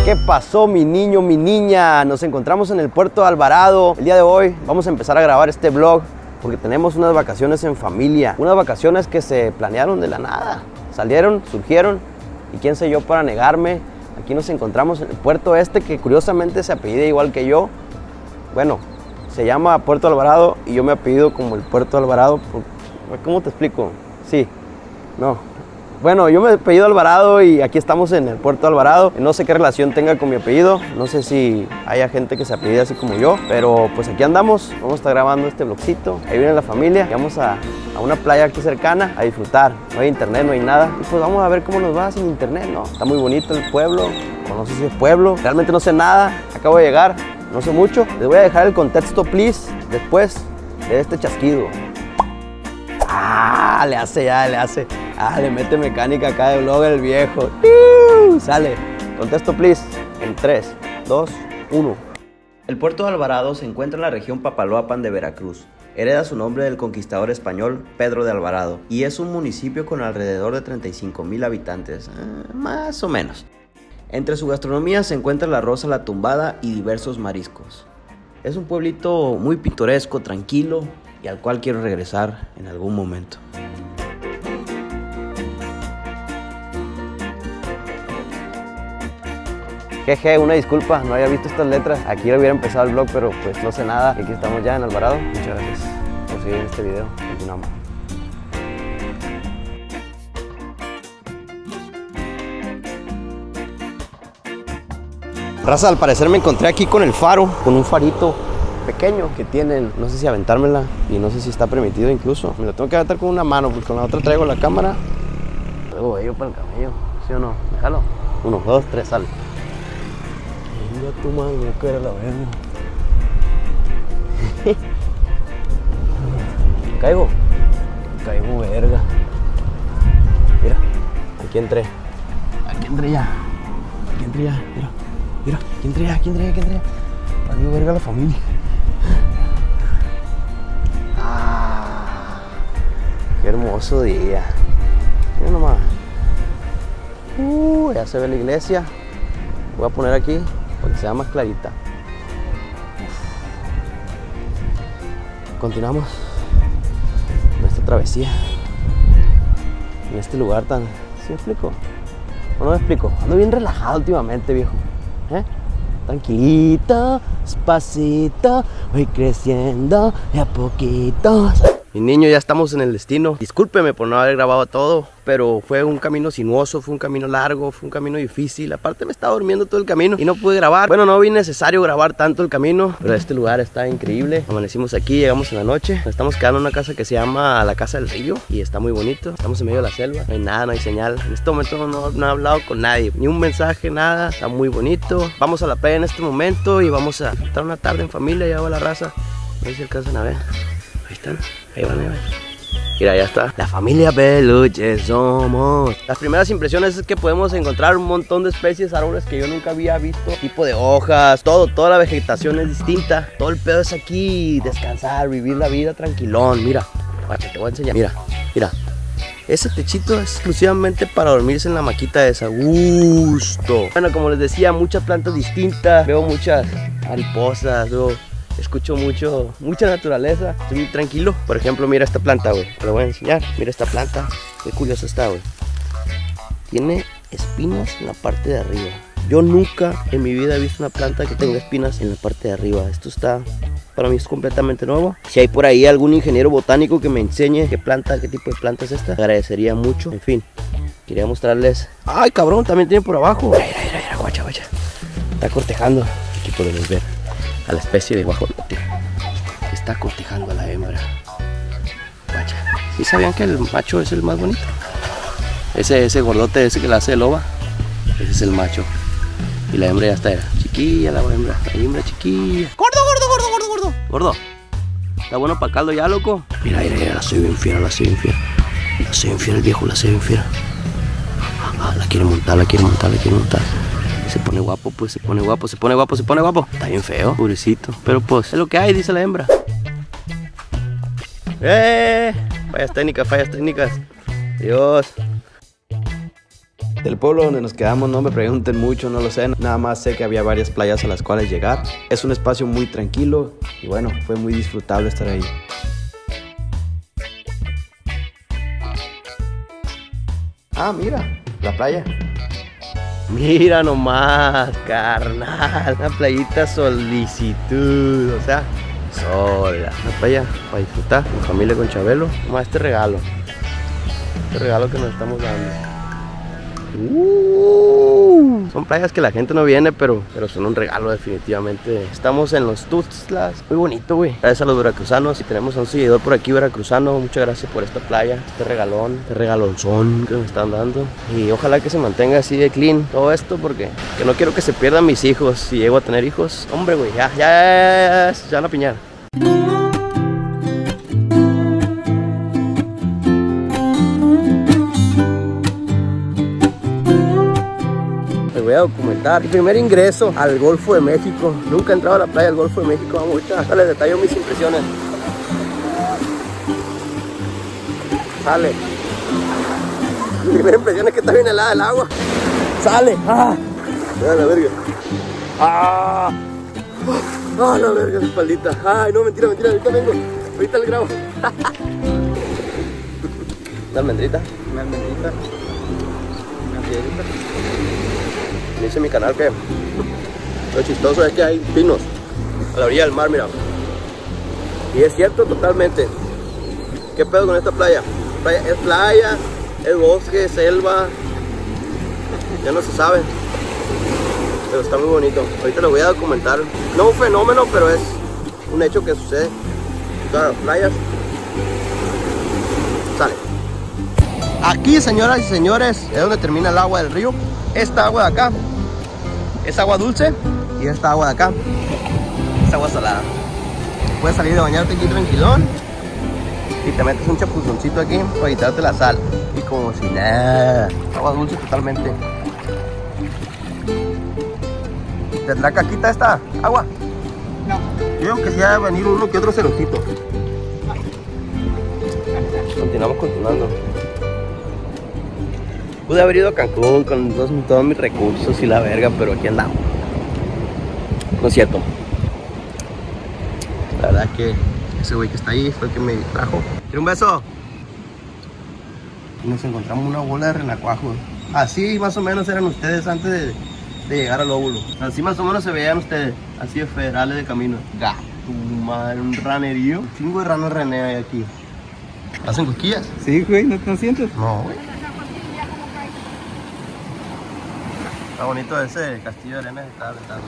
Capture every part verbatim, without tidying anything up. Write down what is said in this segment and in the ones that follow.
¿Qué pasó, mi niño, mi niña? Nos encontramos en el puerto de Alvarado. El día de hoy vamos a empezar a grabar este vlog porque tenemos unas vacaciones en familia. Unas vacaciones que se planearon de la nada. Salieron, surgieron y quién sé yo para negarme. Aquí nos encontramos en el puerto este que curiosamente se apellida igual que yo. Bueno, se llama Puerto Alvarado y yo me apellido como el Puerto Alvarado. ¿Cómo te explico? Sí, no. Bueno, yo me apellido Alvarado y aquí estamos en el Puerto Alvarado. No sé qué relación tenga con mi apellido, no sé si haya gente que se apellida así como yo, pero pues aquí andamos, vamos a estar grabando este vlogcito. Ahí viene la familia, y vamos a, a una playa aquí cercana a disfrutar. No hay internet, no hay nada. Y pues vamos a ver cómo nos va sin internet, ¿no? Está muy bonito el pueblo, o no sé si es pueblo. Realmente no sé nada, acabo de llegar, no sé mucho. Les voy a dejar el contexto, please, después de este chasquido. Ah, le hace ya, le hace. Ah, le mete mecánica acá de vlog el viejo. ¡Iu! Sale. Contesto, please. En tres, dos, uno. El puerto de Alvarado se encuentra en la región Papaloapan de Veracruz. Hereda su nombre del conquistador español Pedro de Alvarado y es un municipio con alrededor de treinta y cinco mil habitantes, eh, más o menos. Entre su gastronomía se encuentra el arroz a la tumbada y diversos mariscos. Es un pueblito muy pintoresco, tranquilo y al cual quiero regresar en algún momento. Jeje, una disculpa, no había visto estas letras. Aquí hubiera empezado el vlog, pero pues no sé nada. Aquí estamos ya en Alvarado. Muchas gracias por seguir este video. Continuamos. Raza, al parecer me encontré aquí con el faro, con un farito pequeño que tienen. No sé si aventármela y no sé si está permitido incluso. Me lo tengo que aventar con una mano porque con la otra traigo la cámara. Luego ello para el camello, ¿sí o no? Déjalo. Uno, dos, tres, sale. Mira tu madre, que era la verga. Caigo. Caigo verga. Mira, aquí entré. Aquí entré ya. Aquí entré ya. Mira. Mira, aquí entré ya, aquí entré ya, aquí entré ya. Caigo verga la familia. Ah, qué hermoso día. Mira nomás. Uh, ya se ve la iglesia. Voy a poner aquí para que sea más clarita. Continuamos nuestra travesía en este lugar tan... ¿Sí me explico? ¿O no me explico? Ando bien relajado últimamente, viejo. ¿Eh? Tranquilito, despacito, voy creciendo de a poquito. Mi niño, ya estamos en el destino. Discúlpeme por no haber grabado todo, pero fue un camino sinuoso, fue un camino largo, fue un camino difícil. Aparte me estaba durmiendo todo el camino y no pude grabar. Bueno, no vi necesario grabar tanto el camino, pero este lugar está increíble. Amanecimos aquí, llegamos en la noche. Nos estamos quedando en una casa que se llama La Casa del Río y está muy bonito. Estamos en medio de la selva, no hay nada, no hay señal. En este momento no, no he hablado con nadie, ni un mensaje, nada. Está muy bonito. Vamos a la playa en este momento y vamos a estar una tarde en familia. Ya va la raza. A ver si alcanzan a ver. Ahí están, ahí van, ahí van. Mira, ya está. La familia Peluche somos. Las primeras impresiones es que podemos encontrar un montón de especies, árboles que yo nunca había visto. Tipo de hojas, todo, toda la vegetación es distinta. Todo el pedo es aquí, descansar, vivir la vida tranquilón. Mira, te voy a enseñar. Mira, mira. Ese techito es exclusivamente para dormirse en la maquita de esa. Gusto. Bueno, como les decía, muchas plantas distintas. Veo muchas mariposas, veo... Escucho mucho, mucha naturaleza, estoy muy tranquilo. Por ejemplo, mira esta planta, güey, te lo voy a enseñar. Mira esta planta, qué curiosa está, güey. Tiene espinas en la parte de arriba. Yo nunca en mi vida he visto una planta que tenga espinas en la parte de arriba. Esto está, para mí es completamente nuevo. Si hay por ahí algún ingeniero botánico que me enseñe qué planta, qué tipo de planta es esta, agradecería mucho. En fin, quería mostrarles. ¡Ay, cabrón! También tiene por abajo. Mira, mira, mira, guacha, guacha. Está cortejando. Aquí podemos ver a la especie de guajolote. Está cortejando a la hembra. Vaya. ¿Sí sabían que el macho es el más bonito? Ese, ese gordote, ese que la hace de loba, ese es el macho. Y la hembra ya está chiquilla, la hembra. La hembra chiquilla. ¡Gordo, gordo, gordo, gordo, gordo! Gordo. Está bueno para caldo ya, loco. Mira, mira, mira, la soy bien fiera, la soy bien fiera. La soy bien fiera, el viejo, la soy bien fiera. Ah, la quiere montar, la quiere montar, la quiere montar. Se pone guapo, pues se pone guapo, se pone guapo, se pone guapo. Está bien feo, pobrecito. Pero pues es lo que hay, dice la hembra. ¡Eh! Fallas técnicas, fallas técnicas. Dios. Del pueblo donde nos quedamos no me pregunten mucho, no lo sé. Nada más sé que había varias playas a las cuales llegar. Es un espacio muy tranquilo y bueno, fue muy disfrutable estar ahí. Ah, mira, la playa. Mira nomás, carnal. Una playita solicitud, o sea, sola. Una playa para disfrutar con familia, con Chabelo. Nomás este regalo. Este regalo que nos estamos dando. Uh, son playas que la gente no viene, pero, pero son un regalo definitivamente. Estamos en los Tuxtlas, muy bonito, güey. Gracias a los veracruzanos y tenemos a un seguidor por aquí veracruzano. Muchas gracias por esta playa, este regalón, este regalonzón que me están dando. Y ojalá que se mantenga así de clean todo esto, porque que no quiero que se pierdan mis hijos. Si llego a tener hijos, hombre, güey, ya, ya, ya, ya, ya van a piñar. Voy a documentar mi primer ingreso al Golfo de México. Nunca he entrado a la playa del Golfo de México. Vamos ahorita, les detallo mis impresiones. Sale. Mi primera impresión es que está bien helada el agua. Sale. Ah, mira la verga. Ah, ah, la verga, espaldita. Ay, no, mentira, mentira. Ahorita vengo. Ahorita el grabo. Una almendrita. Una almendrita. Una piedrita. Dice mi canal que lo chistoso es que hay pinos a la orilla del mar, mira. Y es cierto totalmente. ¿Qué pedo con esta playa? playa es playa, es bosque, selva. Ya no se sabe. Pero está muy bonito. Ahorita lo voy a documentar. No un fenómeno, pero es un hecho que sucede en todas las playas. Sale. Aquí, señoras y señores, es donde termina el agua del río. Esta agua de acá es agua dulce y esta agua de acá es agua salada. Puedes salir de bañarte aquí tranquilón y te metes un chapuzoncito aquí para quitarte la sal y como si nada. Agua dulce totalmente. ¿Tendrá caquita esta agua? No. Yo creo que sí va a venir uno que otro cerotito. Continuamos continuando. Pude haber ido a Cancún con todos, todos mis recursos y la verga, pero aquí andamos. No es cierto. La verdad es que ese güey que está ahí fue el que me trajo. ¿Quiere un beso? Y nos encontramos una bola de renacuajos. Así más o menos eran ustedes antes de, de llegar al óvulo. Así más o menos se veían ustedes, así de federales de camino. Gato, madre, un ranerío. Un chingo de ranos René hay aquí. ¿Hacen cosquillas? Sí, güey, ¿no te sientes? No, güey. Está bonito ese castillo de arena que está aventando.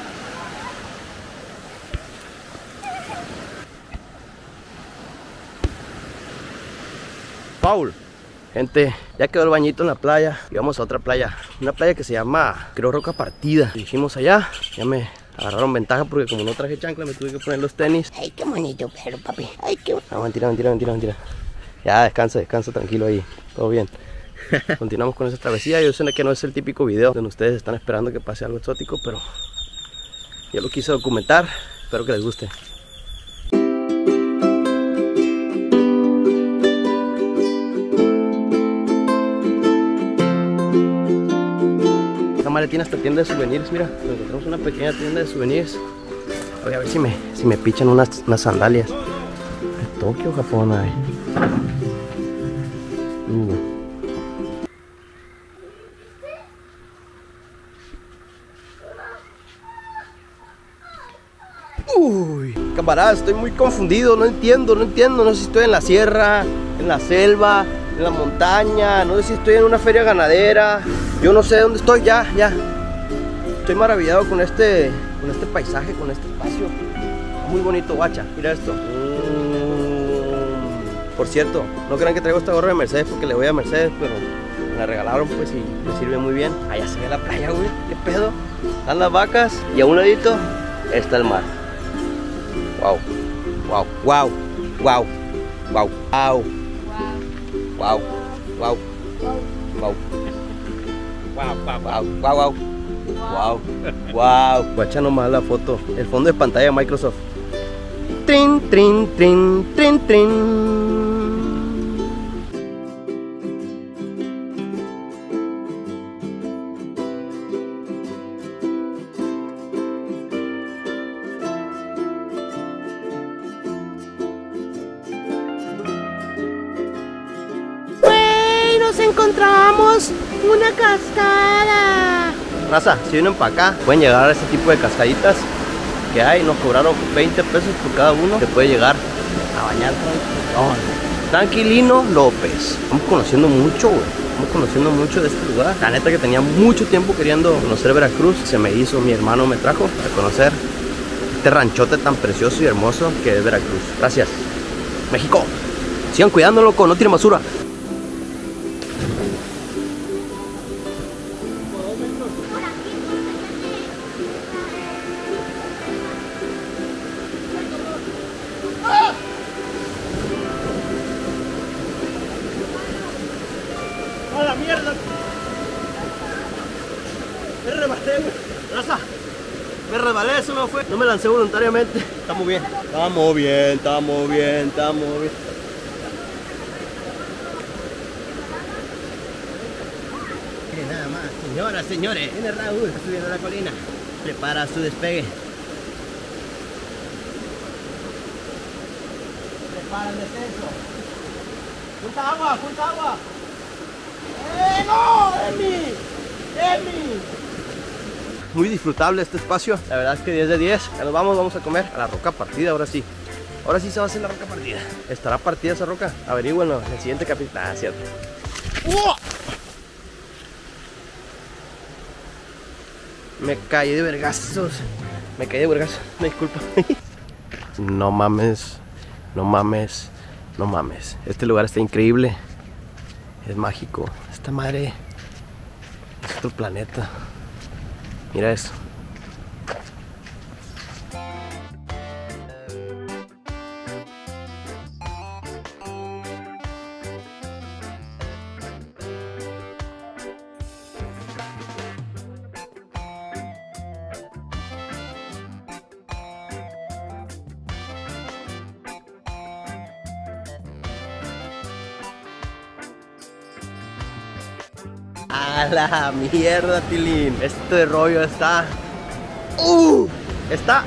Paul, gente, ya quedó el bañito en la playa y vamos a otra playa. Una playa que se llama, creo, Roca Partida. Dijimos allá, ya me agarraron ventaja porque como no traje chancla me tuve que poner los tenis. Ay, qué bonito pero papi. Ay, qué bonito. No, mentira, mentira, mentira, mentira. Ya, descansa, descansa, tranquilo ahí. Todo bien. Continuamos con esa travesía. Yo sé que no es el típico video donde ustedes están esperando que pase algo exótico, pero yo lo quise documentar. Espero que les guste. Esta madre tiene hasta tienda de souvenirs. Mira, encontramos una pequeña tienda de souvenirs. Voy a ver si me, si me pichan unas, unas sandalias. De Tokio, Japón, ay. Uh. Uy, camaradas, estoy muy confundido, no entiendo, no entiendo, no sé si estoy en la sierra, en la selva, en la montaña, no sé si estoy en una feria ganadera, yo no sé dónde estoy, ya, ya. Estoy maravillado con este, con este paisaje, con este espacio, muy bonito, guacha, mira esto. Mm, por cierto, no crean que traigo esta gorra de Mercedes porque le voy a Mercedes, pero me la regalaron pues y me sirve muy bien. Allá se ve la playa, güey, qué pedo, están las vacas y a un ladito está el mar. Wow, wow, wow, wow, wow, wow, wow, wow, wow, wow, wow, wow, wow, wow. Guacha nomás la foto, el fondo de pantalla de Microsoft. Trin, trin, trin, trin, trin. encontramos una cascada. Raza, si vienen para acá, pueden llegar a este tipo de cascaditas que hay. Nos cobraron veinte pesos por cada uno. Se puede llegar a bañar tranquilón. Tranquilino López. Estamos conociendo mucho, güey. Estamos conociendo mucho de este lugar. La neta que tenía mucho tiempo queriendo conocer Veracruz. Se me hizo, mi hermano me trajo a conocer este ranchote tan precioso y hermoso que es Veracruz. Gracias, México. Sigan cuidándolo, loco, no tiren basura. ¡A la mierda! Me rebalé, güey. Raza, me rebalé, eso no fue. No me lancé voluntariamente. Estamos bien. Estamos bien, estamos bien, estamos bien. Miren nada más, señoras, señores. Viene Raúl subiendo la colina. Prepara su despegue. Prepara el descenso. ¡Junta agua, junta agua! ¡Eh, no! ¡Emi! ¡Emi! Muy disfrutable este espacio. La verdad es que diez de diez. Ya nos vamos, vamos a comer a la roca partida. Ahora sí. Ahora sí se va a hacer la roca partida. ¿Estará partida esa roca? Averígüenlo en el siguiente capítulo. Ah, cierto. ¡Oh! Me caí de vergazos. Me caí de vergazos. Me disculpa. No mames. No mames. No mames. Este lugar está increíble. Es mágico. Esta madre es otro planeta. Mira eso. A la mierda, Tilín. Este rollo está... ¡Uh! Está...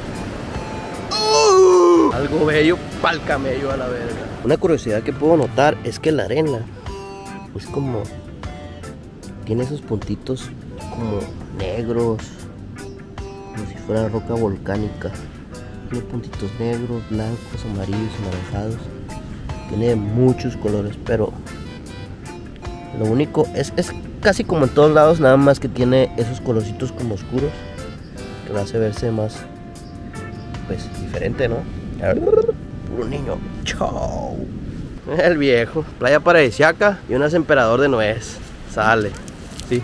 ¡Uh! Algo bello pa'l camello a la verga. Una curiosidad que puedo notar es que la arena es como... tiene esos puntitos como negros, como si fuera roca volcánica. Tiene puntitos negros, blancos, amarillos, anaranjados. Tiene muchos colores, pero... lo único es, es casi como en todos lados, nada más que tiene esos colorcitos como oscuros que lo hace verse más, pues, diferente, ¿no? Puro niño. Chao. El viejo. Playa paradisiaca y unas emperador de nuez. Sale. Sí.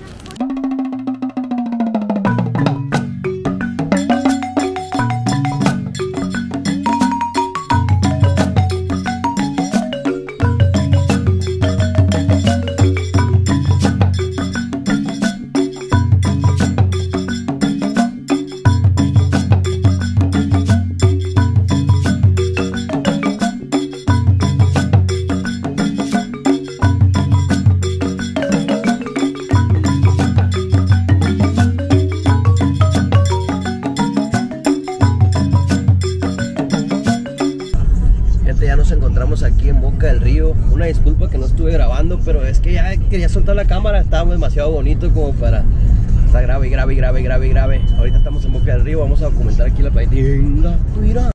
Ya nos encontramos aquí en Boca del Río. Una disculpa que no estuve grabando, pero es que ya quería soltar la cámara. Estaba demasiado bonito como para estar grave, grave, grave, grave, grave. Ahorita estamos en Boca del Río, vamos a documentar aquí la playa. Venga, mira.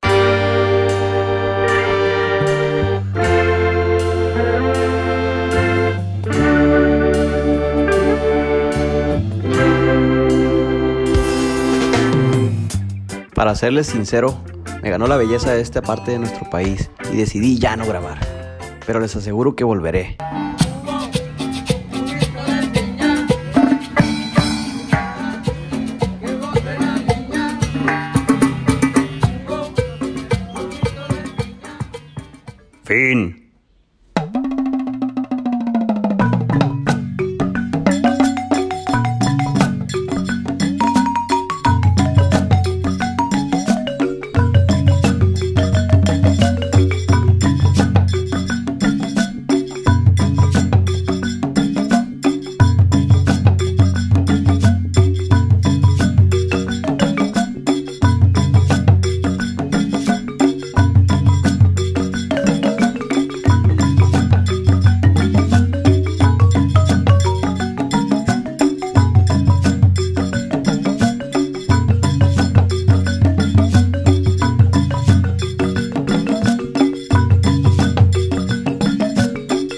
Para serles sincero, me ganó la belleza de esta parte de nuestro país y decidí ya no grabar, pero les aseguro que volveré. Fin.